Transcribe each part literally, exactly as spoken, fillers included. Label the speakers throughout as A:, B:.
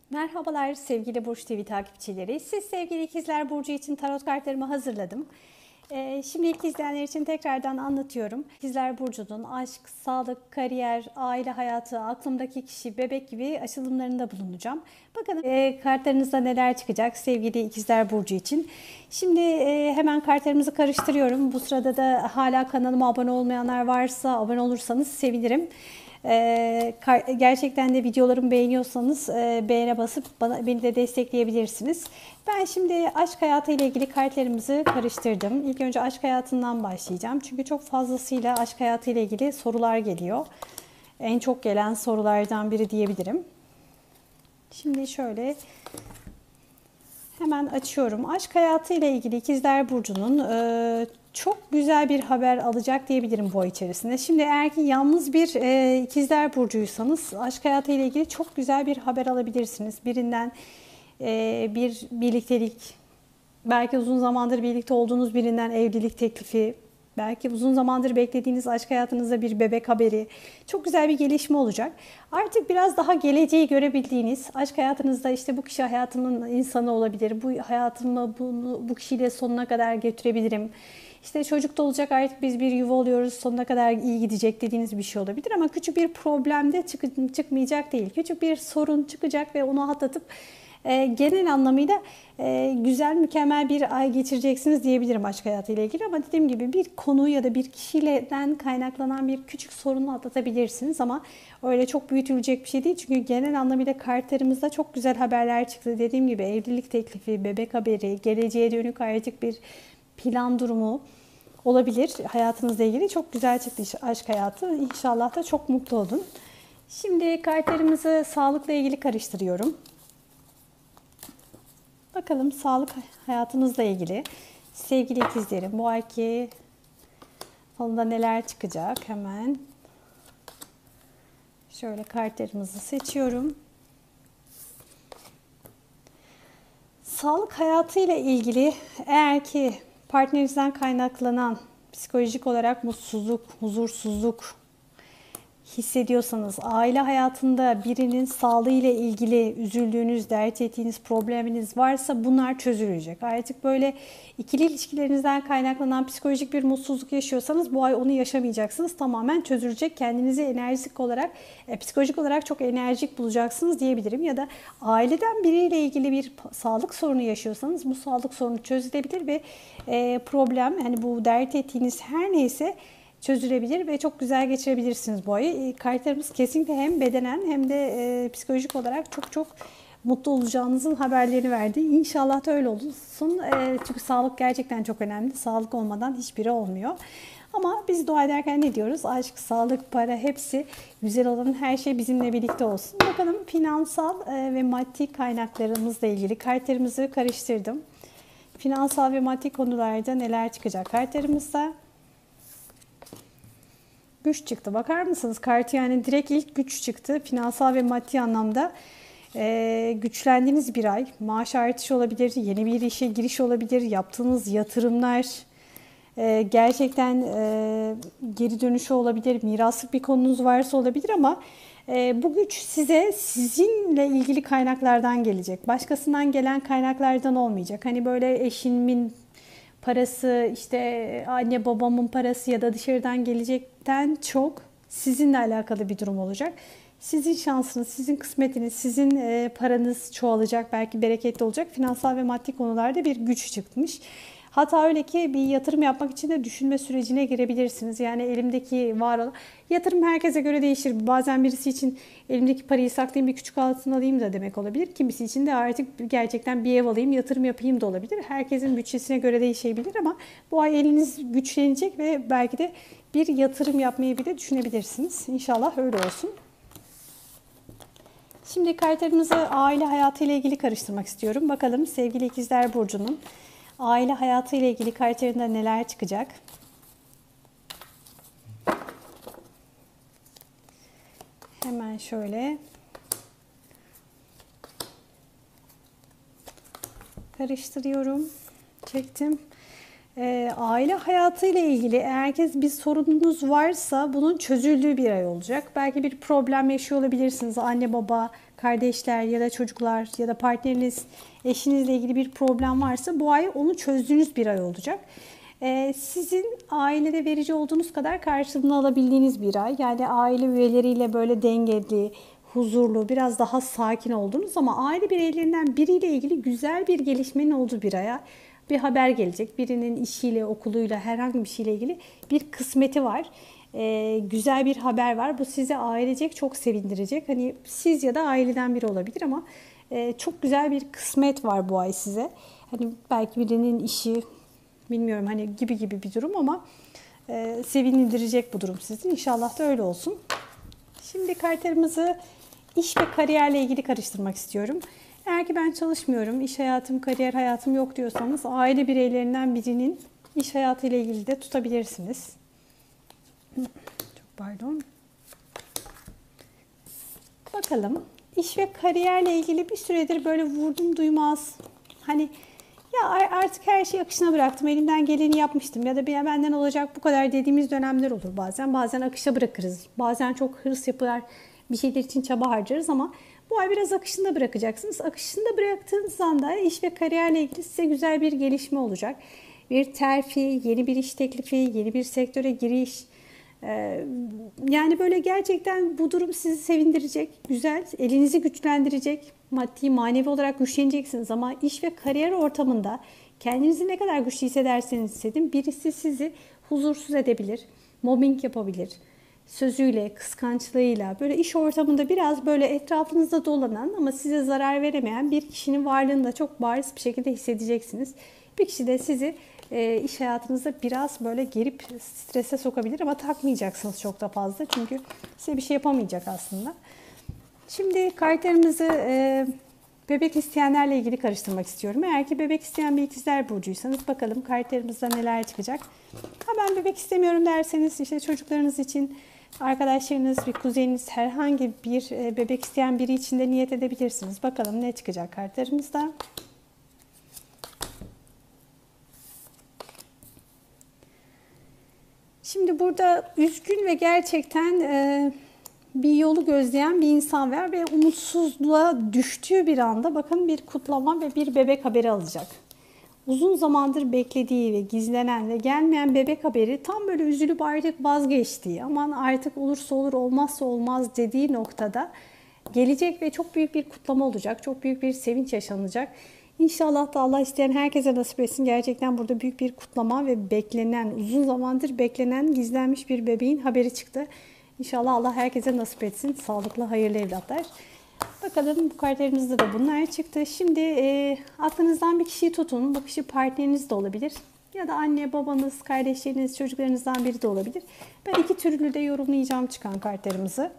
A: Merhabalar sevgili Burç T V takipçileri. Siz sevgili İkizler Burcu için tarot kartlarımı hazırladım. Ee, şimdi ilk izleyenler için tekrardan anlatıyorum. İkizler Burcu'nun aşk, sağlık, kariyer, aile hayatı, aklımdaki kişi, bebek gibi açılımlarında bulunacağım. Bakalım e, kartlarınızda neler çıkacak sevgili İkizler Burcu için. Şimdi e, hemen kartlarımızı karıştırıyorum. Bu sırada da hala kanalıma abone olmayanlar varsa abone olursanız sevinirim. Ee, gerçekten de videolarımı beğeniyorsanız e, beğene basıp bana, beni de destekleyebilirsiniz. Ben şimdi aşk hayatı ile ilgili kartlarımızı karıştırdım. İlk önce aşk hayatından başlayacağım. Çünkü çok fazlasıyla aşk hayatı ile ilgili sorular geliyor. En çok gelen sorulardan biri diyebilirim. Şimdi şöyle hemen açıyorum. Aşk hayatı ile ilgili İkizler Burcu'nun e, çok güzel bir haber alacak diyebilirim bu ay içerisinde. Şimdi eğer ki yalnız bir e, İkizler Burcu'ysanız aşk hayatı ile ilgili çok güzel bir haber alabilirsiniz. Birinden e, bir birliktelik, belki uzun zamandır birlikte olduğunuz birinden evlilik teklifi, belki uzun zamandır beklediğiniz aşk hayatınızda bir bebek haberi. Çok güzel bir gelişme olacak. Artık biraz daha geleceği görebildiğiniz, aşk hayatınızda işte bu kişi hayatımın insanı olabilir, bu hayatımı bunu, bu kişiyle sonuna kadar götürebilirim. İşte çocuk da olacak, artık biz bir yuva oluyoruz, sonuna kadar iyi gidecek dediğiniz bir şey olabilir. Ama küçük bir problemde çık çıkmayacak değil. Küçük bir sorun çıkacak ve onu atlatıp e, genel anlamıyla e, güzel, mükemmel bir ay geçireceksiniz diyebilirim aşk hayatıyla ilgili. Ama dediğim gibi bir konu ya da bir kişiden kaynaklanan bir küçük sorunu atlatabilirsiniz. Ama öyle çok büyütülecek bir şey değil. Çünkü genel anlamıyla kartlarımızda çok güzel haberler çıktı. Dediğim gibi evlilik teklifi, bebek haberi, geleceğe dönük artık bir plan durumu olabilir. Hayatınızla ilgili çok güzel çıktı aşk hayatı. İnşallah da çok mutlu olun. Şimdi kartlarımızı sağlıkla ilgili karıştırıyorum. Bakalım sağlık hayatınızla ilgili sevgili ikizlerim bu ayki falında neler çıkacak hemen. Şöyle kartlarımızı seçiyorum. Sağlık hayatıyla ilgili eğer ki partnerinizden kaynaklanan psikolojik olarak mutsuzluk, huzursuzluk hissediyorsanız, aile hayatında birinin sağlığı ile ilgili üzüldüğünüz, dert ettiğiniz probleminiz varsa bunlar çözülecek. Artık böyle ikili ilişkilerinizden kaynaklanan psikolojik bir mutsuzluk yaşıyorsanız bu ay onu yaşamayacaksınız. Tamamen çözülecek. Kendinizi enerjik olarak, e, psikolojik olarak çok enerjik bulacaksınız diyebilirim. Ya da aileden biriyle ilgili bir sağlık sorunu yaşıyorsanız bu sağlık sorunu çözülebilir ve e, problem, hani bu dert ettiğiniz her neyse çözülebilir ve çok güzel geçirebilirsiniz bu ayı. Kartlarımız kesinlikle hem bedenen hem de e, psikolojik olarak çok çok mutlu olacağınızın haberlerini verdi. İnşallah da öyle olsun. E, çünkü sağlık gerçekten çok önemli. Sağlık olmadan hiçbiri olmuyor. Ama biz dua ederken ne diyoruz? Aşk, sağlık, para hepsi güzel olan her şey bizimle birlikte olsun. Bakalım finansal e, ve maddi kaynaklarımızla ilgili kartlarımızı karıştırdım. Finansal ve maddi konularda neler çıkacak kartlarımızda? Güç çıktı. Bakar mısınız? Kartı yani direkt ilk güç çıktı. Finansal ve maddi anlamda e, güçlendiğiniz bir ay. Maaş artışı olabilir, yeni bir işe giriş olabilir, yaptığınız yatırımlar e, gerçekten e, geri dönüşü olabilir, miraslık bir konunuz varsa olabilir ama e, bu güç size sizinle ilgili kaynaklardan gelecek. Başkasından gelen kaynaklardan olmayacak. Hani böyle eşimin parası, işte anne babamın parası ya da dışarıdan gelecekten çok sizinle alakalı bir durum olacak. Sizin şansınız, sizin kısmetiniz, sizin paranız çoğalacak, belki bereketli olacak. Finansal ve maddi konularda bir güç çıkmış. Hatta öyle ki bir yatırım yapmak için de düşünme sürecine girebilirsiniz. Yani elimdeki var olan yatırım herkese göre değişir. Bazen birisi için elimdeki parayı saklayayım, bir küçük altın alayım da demek olabilir. Kimisi için de artık gerçekten bir ev alayım, yatırım yapayım da olabilir. Herkesin bütçesine göre değişebilir ama bu ay eliniz güçlenecek ve belki de bir yatırım yapmayı bile düşünebilirsiniz. İnşallah öyle olsun. Şimdi kartlarımızı aile hayatı ile ilgili karıştırmak istiyorum. Bakalım sevgili İkizler Burcu'nun aile hayatı ile ilgili kartlarında neler çıkacak? Hemen şöyle karıştırıyorum. Çektim. E, aile hayatı ile ilgili herkes bir sorununuz varsa bunun çözüldüğü bir ay olacak. Belki bir problem yaşıyor olabilirsiniz. Anne baba, kardeşler ya da çocuklar ya da partneriniz, eşinizle ilgili bir problem varsa bu ay onu çözdüğünüz bir ay olacak. Ee, sizin ailede verici olduğunuz kadar karşılığını alabildiğiniz bir ay. Yani aile üyeleriyle böyle dengeli, huzurlu, biraz daha sakin oldunuz ama aile bireylerinden biriyle ilgili güzel bir gelişmenin olduğu bir aya bir haber gelecek. Birinin işiyle, okuluyla, herhangi bir şeyle ilgili bir kısmeti var. Ee, güzel bir haber var. Bu sizi ailecek çok sevindirecek. Hani siz ya da aileden biri olabilir ama e, çok güzel bir kısmet var bu ay size. Hani belki birinin işi, bilmiyorum hani gibi gibi bir durum ama e, sevindirecek bu durum sizi. İnşallah da öyle olsun. Şimdi kartlarımızı iş ve kariyerle ilgili karıştırmak istiyorum. Eğer ki ben çalışmıyorum, iş hayatım, kariyer hayatım yok diyorsanız aile bireylerinden birinin iş hayatıyla ilgili de tutabilirsiniz. Çok pardon. Bakalım. İş ve kariyerle ilgili bir süredir böyle vurdum duymaz. Hani ya artık her şeyi akışına bıraktım, elimden geleni yapmıştım ya da bir benden olacak bu kadar dediğimiz dönemler olur bazen. Bazen akışa bırakırız. Bazen çok hırs yapar, bir şeyler için çaba harcarız ama bu ay biraz akışında bırakacaksınız. Akışında bıraktığınız anda iş ve kariyerle ilgili size güzel bir gelişme olacak. Bir terfi, yeni bir iş teklifi, yeni bir sektöre giriş. Ee, yani böyle gerçekten bu durum sizi sevindirecek, güzel, elinizi güçlendirecek, maddi, manevi olarak güçleneceksiniz ama iş ve kariyer ortamında kendinizi ne kadar güçlü hissederseniz hissedin, birisi sizi huzursuz edebilir, mobbing yapabilir, sözüyle, kıskançlığıyla, böyle iş ortamında biraz böyle etrafınızda dolanan ama size zarar veremeyen bir kişinin varlığını da çok bariz bir şekilde hissedeceksiniz. Bir kişi de sizi e, iş hayatınızda biraz böyle gerip strese sokabilir ama takmayacaksınız çok da fazla. Çünkü size bir şey yapamayacak aslında. Şimdi kartlarımızı e, bebek isteyenlerle ilgili karıştırmak istiyorum. Eğer ki bebek isteyen bir ikizler burcuysanız bakalım kartlarımızda neler çıkacak. Ha ben bebek istemiyorum derseniz işte çocuklarınız için, arkadaşlarınız, bir kuzeniniz, herhangi bir e, bebek isteyen biri için de niyet edebilirsiniz. Bakalım ne çıkacak kartlarımızda. Şimdi burada üzgün ve gerçekten e, bir yolu gözleyen bir insan var ve umutsuzluğa düştüğü bir anda bakın bir kutlama ve bir bebek haberi alacak. Uzun zamandır beklediği ve gizlenen ve gelmeyen bebek haberi tam böyle üzülüp artık vazgeçtiği, aman artık olursa olur olmazsa olmaz dediği noktada gelecek ve çok büyük bir kutlama olacak. Çok büyük bir sevinç yaşanacak. İnşallah da Allah isteyen herkese nasip etsin. Gerçekten burada büyük bir kutlama ve beklenen, uzun zamandır beklenen, gizlenmiş bir bebeğin haberi çıktı. İnşallah Allah herkese nasip etsin. Sağlıklı, hayırlı evlatlar. Bakalım bu kartlarımızda da bunlar çıktı. Şimdi e, aklınızdan bir kişiyi tutun. Bu kişi partneriniz de olabilir. Ya da anne, babanız, kardeşleriniz, çocuklarınızdan biri de olabilir. Ben iki türlü de yorumlayacağım çıkan kartlarımızı.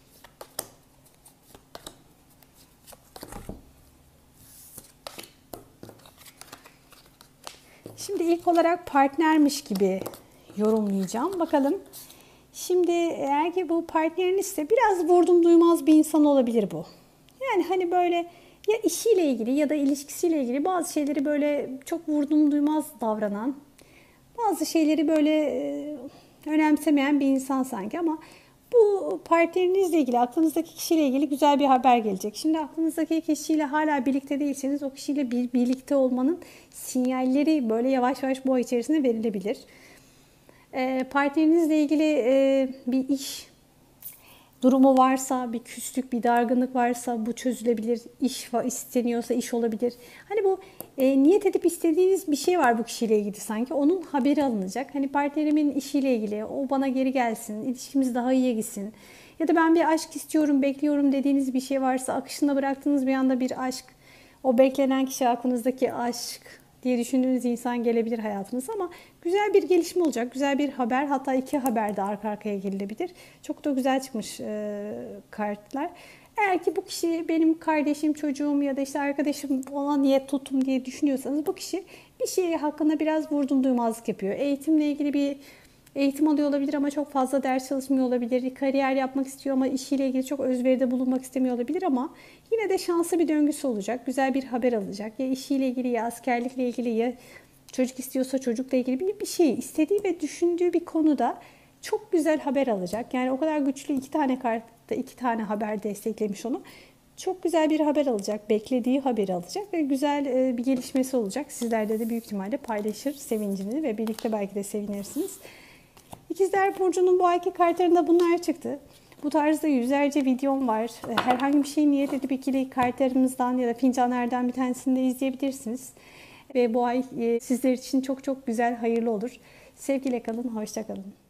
A: Şimdi ilk olarak partnermiş gibi yorumlayacağım. Bakalım. Şimdi eğer ki bu partnerinizse biraz vurdum duymaz bir insan olabilir bu. Yani hani böyle ya işiyle ilgili ya da ilişkisiyle ilgili bazı şeyleri böyle çok vurdum duymaz davranan, bazı şeyleri böyle önemsemeyen bir insan sanki ama bu partnerinizle ilgili, aklınızdaki kişiyle ilgili güzel bir haber gelecek. Şimdi aklınızdaki kişiyle hala birlikte değilseniz o kişiyle bir birlikte olmanın sinyalleri böyle yavaş yavaş bu ay içerisinde verilebilir. E, partnerinizle ilgili e, bir iş durumu varsa, bir küslük, bir dargınlık varsa bu çözülebilir. İş isteniyorsa iş olabilir. Hani bu e, niyet edip istediğiniz bir şey var bu kişiyle ilgili sanki. Onun haberi alınacak. Hani partnerimin işiyle ilgili, o bana geri gelsin, ilişkimiz daha iyiye gitsin. Ya da ben bir aşk istiyorum, bekliyorum dediğiniz bir şey varsa akışında bıraktığınız bir anda bir aşk, o beklenen kişi aklınızdaki aşk diye düşündüğünüz insan gelebilir hayatınıza ama güzel bir gelişme olacak. Güzel bir haber, hatta iki haber de arka arkaya gelebilir. Çok da güzel çıkmış e, kartlar. Eğer ki bu kişi benim kardeşim, çocuğum ya da işte arkadaşım ona niyet tuttum diye düşünüyorsanız bu kişi bir şey hakkında biraz vurdum duymazlık yapıyor. Eğitimle ilgili bir eğitim alıyor olabilir ama çok fazla ders çalışmıyor olabilir. Kariyer yapmak istiyor ama işiyle ilgili çok özveride bulunmak istemiyor olabilir ama yine de şanslı bir döngüsü olacak. Güzel bir haber alacak. Ya işiyle ilgili ya askerlikle ilgili ya çocuk istiyorsa çocukla ilgili bir, bir şey istediği ve düşündüğü bir konuda çok güzel haber alacak. Yani o kadar güçlü iki tane kartta iki tane haber desteklemiş onu. çok güzel bir haber alacak, beklediği haberi alacak ve güzel e, bir gelişmesi olacak. Sizlerle de büyük ihtimalle paylaşır sevincini ve birlikte belki de sevinirsiniz. İkizler Burcu'nun bu ayki kartlarında bunlar çıktı. Bu tarzda yüzlerce videom var. Herhangi bir şey niyet edip ikili kartlarımızdan ya da fincanlardan bir tanesini de izleyebilirsiniz. Ve bu ay sizler için çok çok güzel, hayırlı olur. Sevgiyle kalın, hoşça kalın.